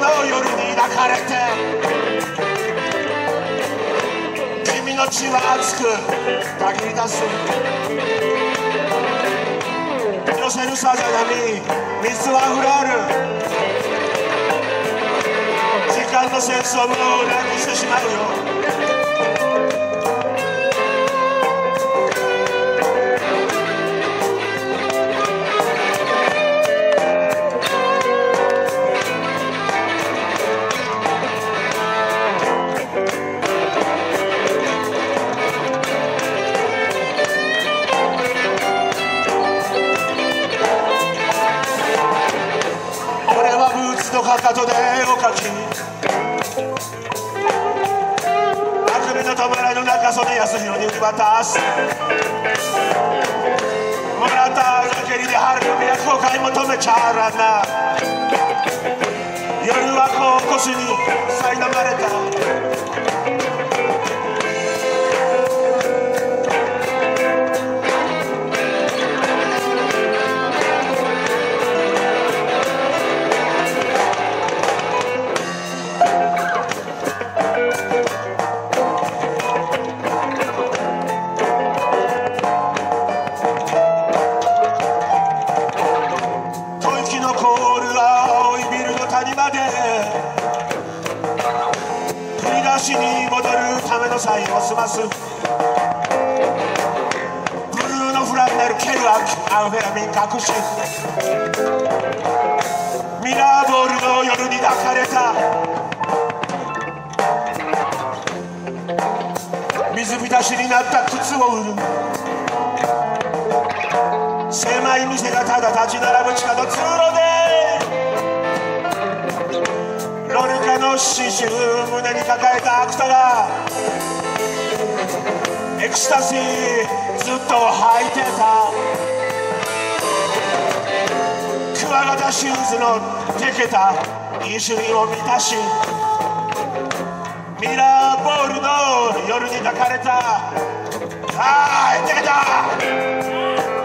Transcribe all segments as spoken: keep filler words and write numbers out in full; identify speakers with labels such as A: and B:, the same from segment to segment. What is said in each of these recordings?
A: の夜に抱かれて君の血は熱くたぎり出す寄せるさざ波水はふらる時間のセンスをもうなくしてしまうよかかとで絵を描きあくびの弔いの中袖安弘に売り渡すもらった裏蹴りで春の都を買い求めちゃらな夜はこう腰に苛まれたに戻るためのサインを済ますブルーのフランネルケルアクアンフェラミン隠しミラーボールの夜に抱かれた水浸しになった靴を売る狭い店がただ立ち並ぶ地下の通路でロルカの刺繍胸に抱えたアクタがエクスタシーずっと履いてたクワガタシューズのテケタ飲酒を満たしミラーボールの夜に抱かれたあーテケタ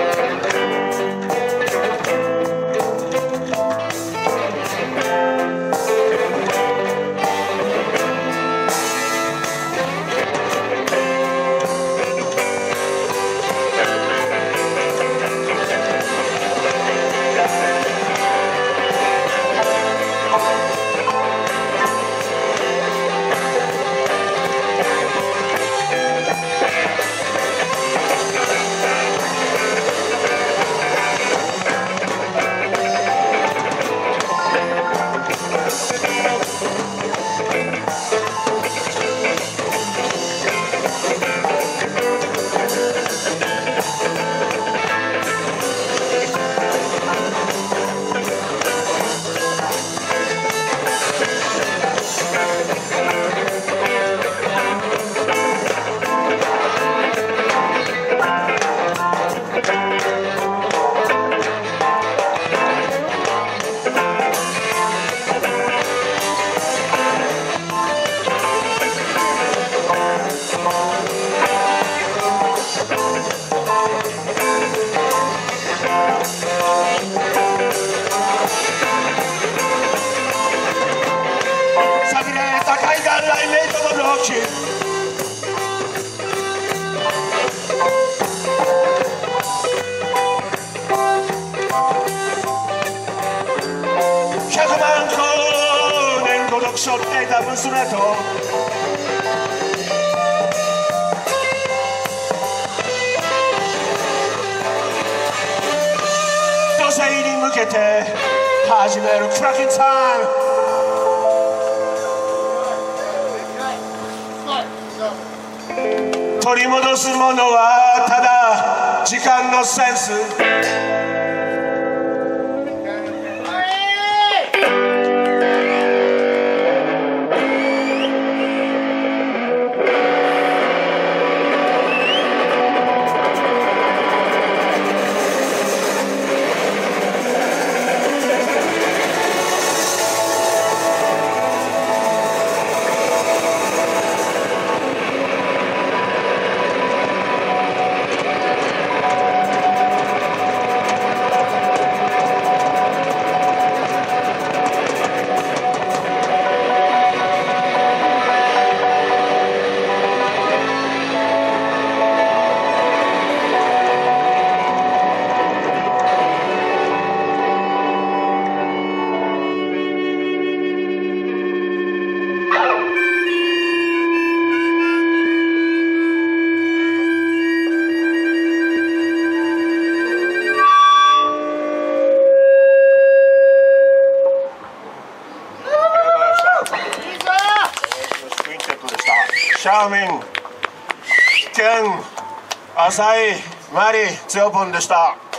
A: 背負っていた娘と土星に向けて始めるクラッキンタイム取り戻すものはただ時間のセンスシャオミン、ケン、アサイ、マリ、ツヨポンでした。